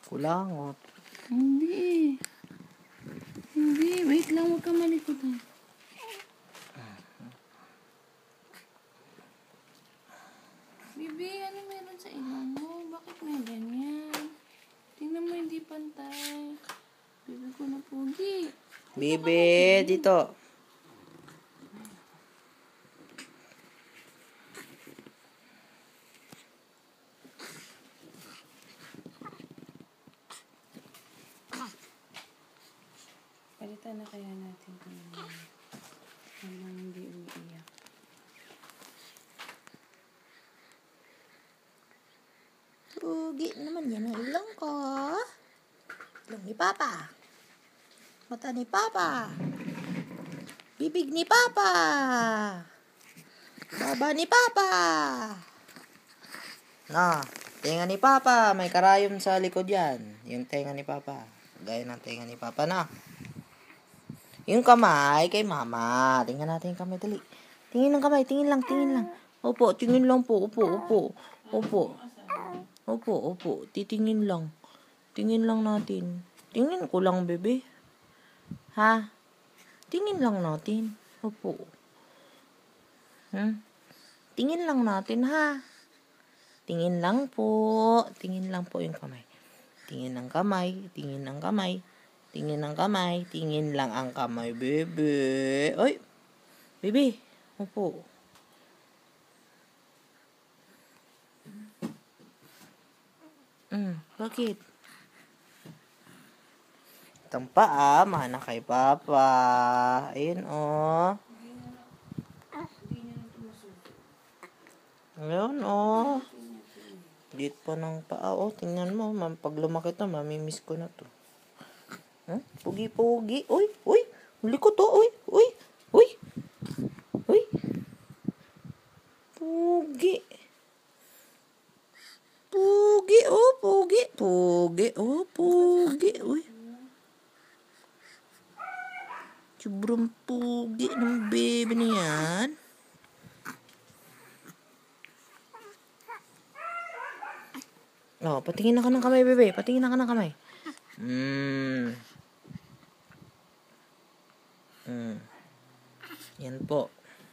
Kulangot. Hindi. Hindi. Wait lang. Huwag ka malikot ha. Bibi, ano meron sa ilong mo? Bakit may ganyan? Tingnan mo, hindi pantay. Bibi ko na pugi. Bibi, dito. Palitan na kaya natin kung hindi umiiyak. Pugi naman yan ang ilong ko. Ilong ni Papa. Mata ni Papa. Bibig ni Papa. Baba ni Papa. Na, tenga ni Papa. May karayom sa likod yan. Yung tenga ni Papa. Gaya ng tenga ni Papa na. Yung kamay kay Mama. Tingnan natin yung kamay. Dali. Tingin ng kamay. Tingin lang. Opo, tingin lang po. Opo. Titingin lang. Tingin lang natin. Tingin ko lang, bebe. Ha? Tingin lang natin. Opo. Tingin lang natin, ha? Tingin lang po yung kamay. Tingin ng kamay. Tingin lang ang kamay, bebe. Oy! Bebe. Opo. Bakit? Itong paa, mana kay Papa. Ayun, oh. Ayun, oh. Lit pa ng paa, oh. Tingnan mo, pag lumaki to, mamimiss ko na to. Pugi. Uy. Likot to, uy. Pugi. Uy. Sobrang pugi ng baby na yan. Oh, patingin na ka ng kamay, bebe. Yan po.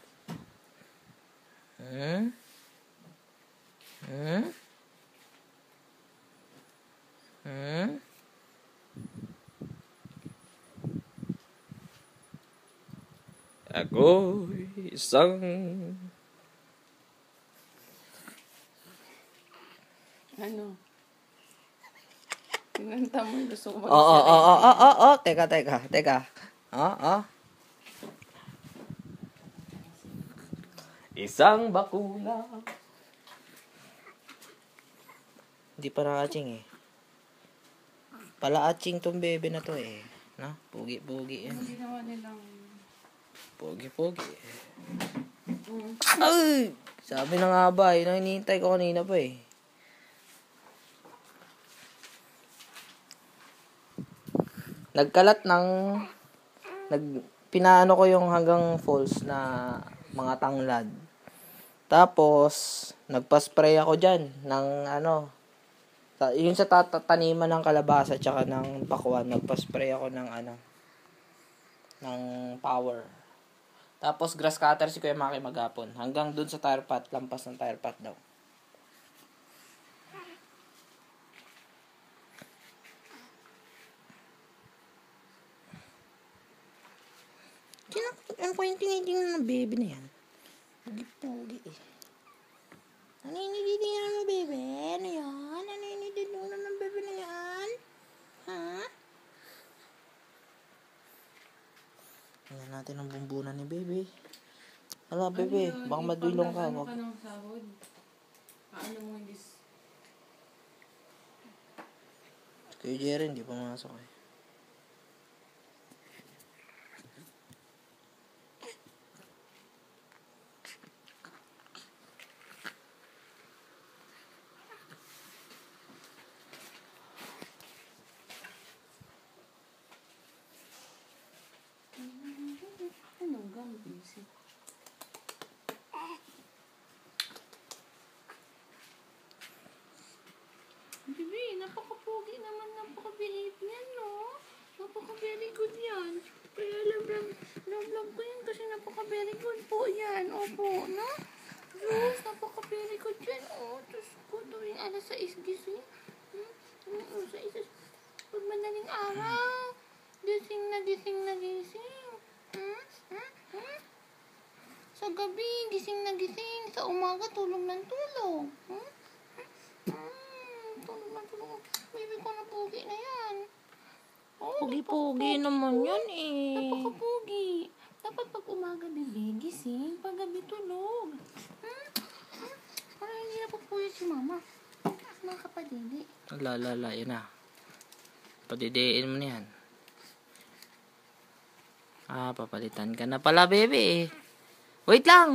Ako'y isang... Ano? Pinanta mo, gusto ko Oo. Teka. Oo. Isang bakula. Hindi pa na-aching eh. Pala-aching tong bebe na to eh. Na? Pugi yan. Hindi naman nilang... Pugi. Ay! Sabi na nga ba, yun ang hinihintay ko kanina pa eh. Nagkalat ng... Pinaano ko yung hanggang falls na mga tanglad. Tapos, nagpa-spray ako dyan ng yung sa taniman ng kalabasa tsaka ng pakwan, nagpa-spray ako ng ng power. Tapos, grass cutter si Kuya Maki maghapon. Hanggang dun sa tire pot, lampas ng tire pot daw. Ano ko yung tinitingnan ng baby na yan? Pugi eh. Ano yung tinitingnan ng baby? Ano yan? Ano yung tinitingnan ng baby na yan? Ha? Tingnan natin ang bumbunan ni baby. Hala, bebe. Baka madulong ka. Ano ka ng sahod? Paano mo hindi... Kay Jerry, hindi pa masok eh. Anong gambisi? Bibi, napakapugi naman very good po yan. Opo, no? Diyos, napaka-very good yan. Oh, Diyos ko, tuwing alas 6 gising. Sa isa, pag madaling araw, gising na gising na gising. Sa gabi, gising na gising. Sa umaga, tulog ng tulog. Tulog ng tulog. Baby ko na pugi na yan. Oh, Pugi-pugi naman yan eh. napaka-pugi. Dapat pag umaga, baby, gising. Pag gabi, tulog. Para hindi na pupuyat si mama. Mga kapadili. Lala, yun na. Padidiin mo na yan. Papalitan ka na pala, baby. Wait lang.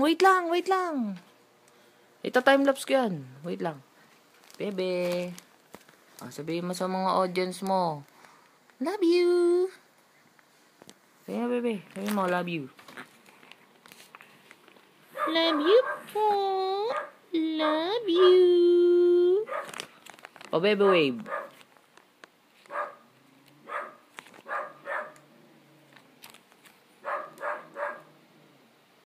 Ito timelapse ko yan. Wait lang. Bebe. Sabihin mo sa mga audience mo. Love you. Sabihin mo, bebe. Sabihin mo, love you. Love you po. Love you. Bebe wave.